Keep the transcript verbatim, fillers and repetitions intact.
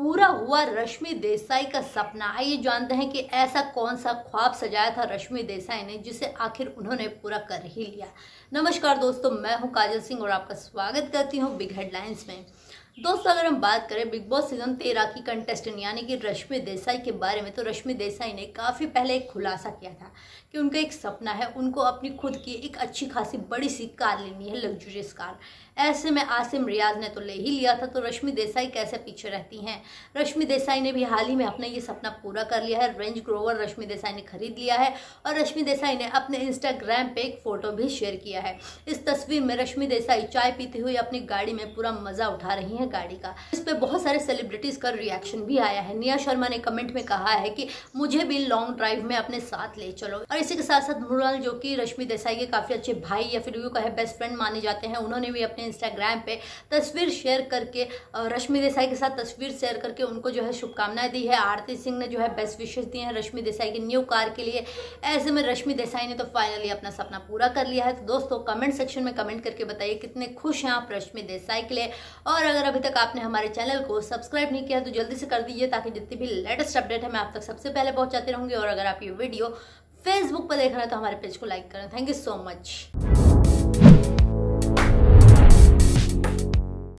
पूरा हुआ रश्मि देसाई का सपना। आइए जानते हैं कि ऐसा कौन सा ख्वाब सजाया था रश्मि देसाई ने जिसे आखिर उन्होंने पूरा कर ही लिया। नमस्कार दोस्तों, मैं हूं काजल सिंह और आपका स्वागत करती हूं बिग हेडलाइंस में। दोस्तों, अगर हम बात करें बिग बॉस सीजन तेरह की कंटेस्टेंट यानी कि रश्मि देसाई के बारे में, तो रश्मि देसाई ने काफ़ी पहले एक खुलासा किया था कि उनका एक सपना है, उनको अपनी खुद की एक अच्छी खासी बड़ी सी कार लेनी है, लग्जरियस कार। ऐसे में आसिम रियाज ने तो ले ही लिया था, तो रश्मि देसाई कैसे पीछे रहती हैं। रश्मि देसाई ने भी हाल ही में अपना ये सपना पूरा कर लिया है। रेंज रोवर रश्मि देसाई ने खरीद लिया है और रश्मि देसाई ने अपने इंस्टाग्राम पे एक फोटो भी शेयर किया है। इस तस्वीर में रश्मि देसाई चाय पीते हुए अपनी गाड़ी में पूरा मजा उठा रही हैं गाड़ी का। इस पे बहुत सारे सेलिब्रिटीज का रिएक्शन भी आया है। निया शर्मा ने कमेंट में कहा है कि मुझे भी लॉन्ग ड्राइव में अपने साथ ले चलो। और इसी के साथ साथ मृणाल, जो कि रश्मि देसाई के काफी अच्छे भाई या फिर यूं कहे बेस्ट फ्रेंड माने जाते हैं, उन्होंने भी अपने इंस्टाग्राम पे तस्वीर शेयर करके रश्मि देसाई के साथ तस्वीर शेयर करके उनको जो है शुभकामनाएं दी है। आरती सिंह ने जो है बेस्ट विशेष दी हैं रश्मि देसाई की न्यू कार के लिए। ऐसे में रश्मि देसाई ने तो फाइनली अपना सपना पूरा कर लिया है। तो दोस्तों, कमेंट सेक्शन में कमेंट करके बताइए कितने खुश हैं आप रश्मि देसाई के लिए। और अगर अभी तक आपने हमारे चैनल को सब्सक्राइब नहीं किया तो जल्दी से कर दीजिए, ताकि जितनी भी लेटेस्ट अपडेट है मैं आप तक सबसे पहले पहुंचाती रहूंगी। और अगर आप ये वीडियो फेसबुक पर देख रहे हैं तो हमारे पेज को लाइक करें। Thank you so much.